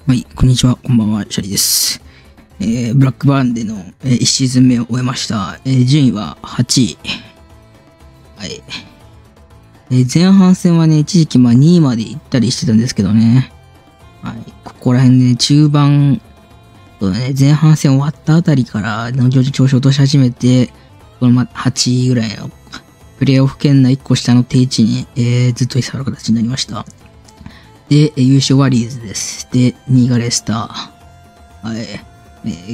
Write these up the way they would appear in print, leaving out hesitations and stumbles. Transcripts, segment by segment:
はい、こんにちは、こんばんは、シャリです。ブラックバーンでの、1シーズン目を終えました。順位は8位。はい。前半戦はね、一時期2位まで行ったりしてたんですけどね。はい、ここら辺で、ね、中盤、そうだね、前半戦終わったあたりから、徐々に調子を落とし始めて、この8位ぐらいの、プレイオフ圏内1個下の定位置に、ずっと居座る形になりました。で、優勝はリーズです。で、2位がレスター。はい。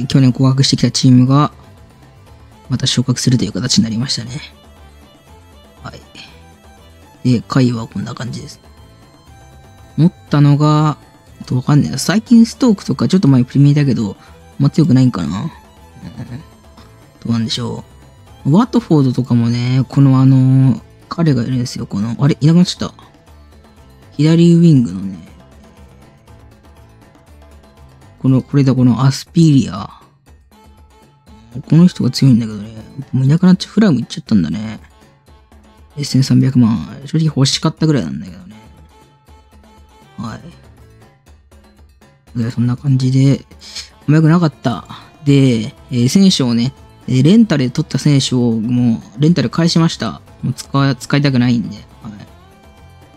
去年降格してきたチームが、また昇格するという形になりましたね。はい。で、下位はこんな感じです。思ったのが、わかんないな。最近ストークとかちょっと前プレミアだけど、強くないんかな。どうなんでしょう。ワトフォードとかもね、この彼がいるんですよ。あれいなくなっちゃった。左ウィングのね、このアスピリア。この人が強いんだけどね、もういなくなっちゃう。フラムいっちゃったんだね。1300万。正直欲しかったぐらいなんだけどね。はい。でそんな感じで、良くなかった。で、選手をね、レンタルで取った選手をもう、レンタル返しました。もう使いたくないんで。はい、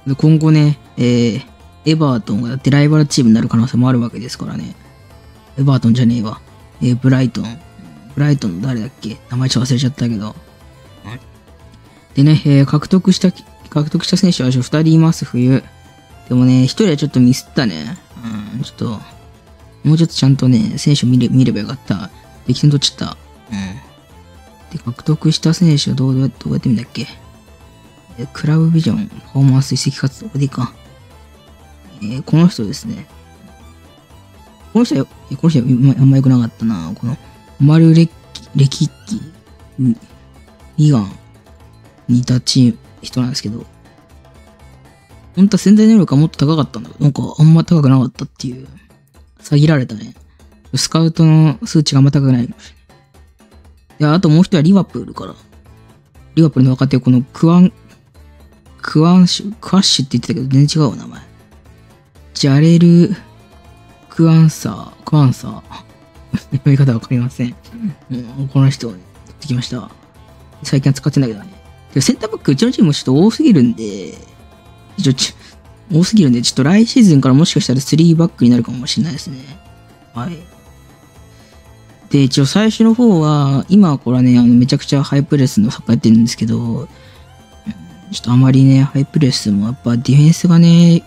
で今後ね、エバートンがだってライバルチームになる可能性もあるわけですからね。エバートンじゃねえわ。ブライトン。ブライトンの誰だっけ、名前ちょっと忘れちゃったけど。でね、獲得した選手は2人います、冬。でもね、1人はちょっとミスったね。ちょっと、もうちょっとちゃんとね、選手見ればよかった。適当に取っちゃった。で、獲得した選手はどうやって見るんだっけ。クラブビジョン、パフォーマンス移籍活動でいいか。この人ですね。この人はあんま良くなかったな。この、マルレキッキ、リガンにいた人なんですけど、本当は潜在能力がもっと高かったんだけど、なんかあんま高くなかったっていう。詐欺られたね。スカウトの数値があんま高くないかもしれない。あともう一人はリバプールから。リバプールの若手、このクワッシュって言ってたけど、全然違う名前。ジャレル・クワンサー。読み方わかりません。この人を、ね、取ってきました。最近は使ってんだけどね。センターバック、うちのチームもちょっと多すぎるんで、ちょっと来シーズンからもしかしたら3バックになるかもしれないですね。はい。で、一応最初の方は、今はこれはね、めちゃくちゃハイプレスのサッカーやってるんですけど、ちょっとあまりね、ハイプレスもやっぱディフェンスがね、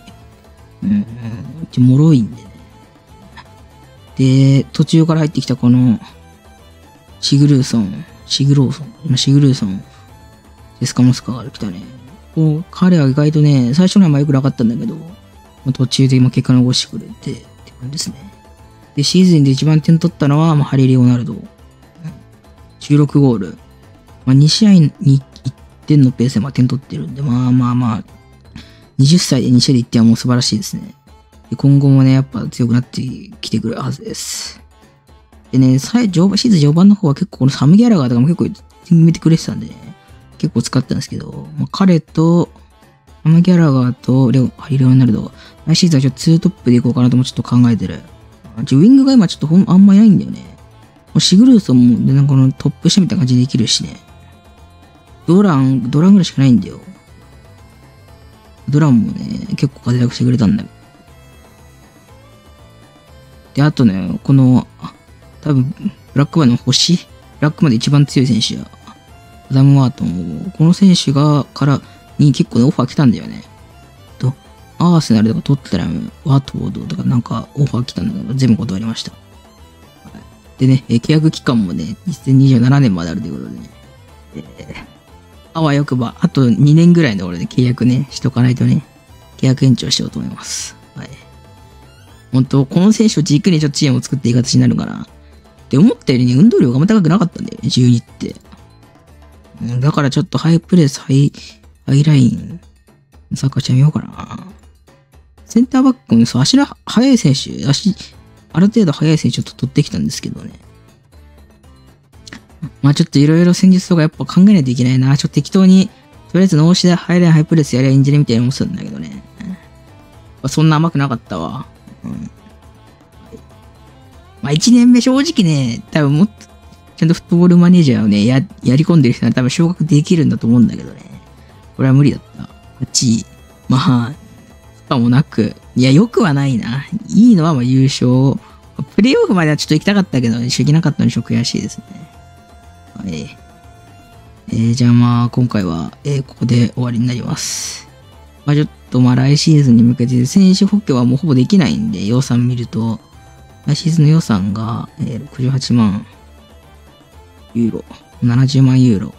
脆いんでね。で、途中から入ってきたこの、シグルーソン、デスカモスカが来たね。彼は意外とね、最初のは良くなかったんだけど、途中で結果残してくれて、って感じですね。で、シーズンで一番点取ったのは、ハリー・レオナルド。16ゴール。2試合に1点のペースで点取ってるんで、20歳で2試合で1点はもう素晴らしいですね。で今後もね、やっぱ強くなってきてくるはずです。でね、シーズン序盤の方は結構このサム・ギャラガーとかも結構決めてくれてたんでね、結構使ったんですけど、彼と、サム・ギャラガーとハリー・レオナルド、来シーズンはちょっと2トップでいこうかなともちょっと考えてる。ウィングが今ちょっとあんまいないんだよね。シグルーソンも、なんかこのトップ下みたいな感じでできるしね。ドランぐらいしかないんだよ。ドランもね、結構活躍してくれたんだよ。で、あとね、多分、ブラックマンの星、ブラックマンで一番強い選手や、アダム・ワートン、この選手に結構ね、オファー来たんだよね。アーセナルとかトッテナム、ワトフォードとかなんかオファー来たんだけど、全部断りました。でね、契約期間もね、2027年まであるということでね。あわよくば、あと2年ぐらいの俺で契約ね、しとかないとね、契約延長しようと思います。はい。本当この選手を軸にちょっとチームを作っていい形になるかな。って思ったよりね、運動量があんま高くなかったんだよね、12って。だからちょっとハイプレス、ハイライン、サッカーしてみようかな。センターバックも足の速い選手、ある程度速い選手を取ってきたんですけどね。ちょっといろいろ戦術とかやっぱ考えないといけないな。ちょっと適当に、とりあえず脳死でハイラインハイプレスやりゃいいんじゃねみたいな思ってたんだけどね。そんな甘くなかったわ。 まあ1年目正直ね、多分もっとちゃんとフットボールマネージャーをね、やり込んでる人は多分昇格できるんだと思うんだけどね。これは無理だった。8位。まあ、不可もなく。いや、良くはないな。いいのはまあ優勝。プレイオフまではちょっと行きたかったけど、行けなかったのにちょっと悔しいですね。はい。じゃあまあ、今回は、ここで終わりになります。まあちょっとまあ来シーズンに向けて選手補強はもうほぼできないんで、予算見ると、来シーズンの予算が、68万ユーロ、70万ユーロ。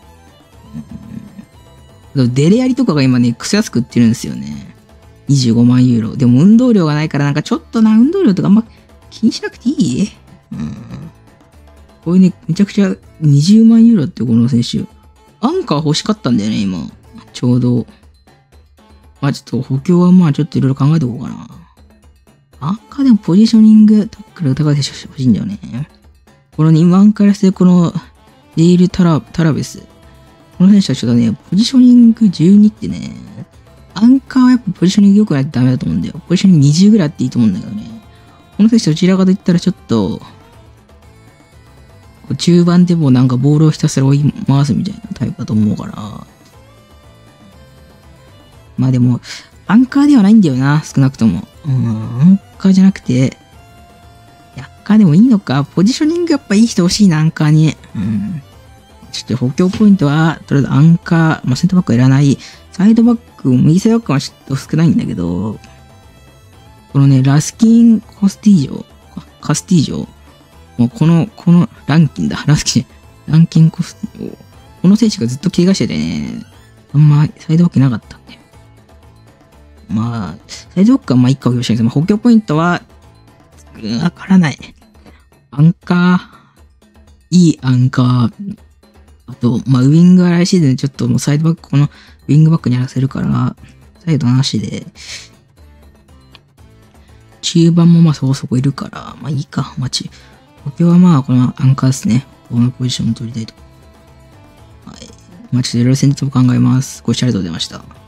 デレアリとかが今ね、クソ安く売ってるんですよね。25万ユーロ。でも運動量がないからなんかちょっとな、運動量とかあんま気にしなくていい？こういうね、めちゃくちゃ20万ユーロってこの選手。アンカー欲しかったんだよね、今。ちょうど。まあちょっと補強はまあちょっといろいろ考えておこうかな。アンカーでもポジショニング、タックル高い選手欲しいんだよね。この2番からしてこのデイル・タラベス。この選手はちょっとね、ポジショニング12ってね、アンカーはやっぱポジショニング良くないとダメだと思うんだよ。ポジショニング20ぐらいあっていいと思うんだけどね。この選手どちらかと言ったらちょっと、中盤でもなんかボールをひたすら追い回すみたいなタイプだと思うから。まあでも、アンカーではないんだよな、少なくとも。アンカーじゃなくて、アンカーでもいいのか。ポジショニングやっぱいい人欲しいな、アンカーに。ちょっと補強ポイントは、とりあえずアンカー、まあ、センターバックはいらない。サイドバック、右サイドバックはちょっと少ないんだけど、このね、ラスキン・カスティージョ。もうこのランキンだ。ランキン・コスティージョ。この選手がずっと怪我しててね、あんまサイドバックなかったんだよ。まあ、サイドバックはまあ一個補強したいんですけど、まあ、補強ポイントは、わからない。アンカー、いいアンカー、あと、まあ、ウィングは来シーズンちょっともうサイドバック、このウィングバックにやらせるから、サイドなしで、中盤もまあそこそこいるから、まあいいか。まあ補強はまあこのアンカーですね。このポジションを取りたいと。はい。まあちょっといろいろ戦術も考えます。ご視聴ありがとうございました。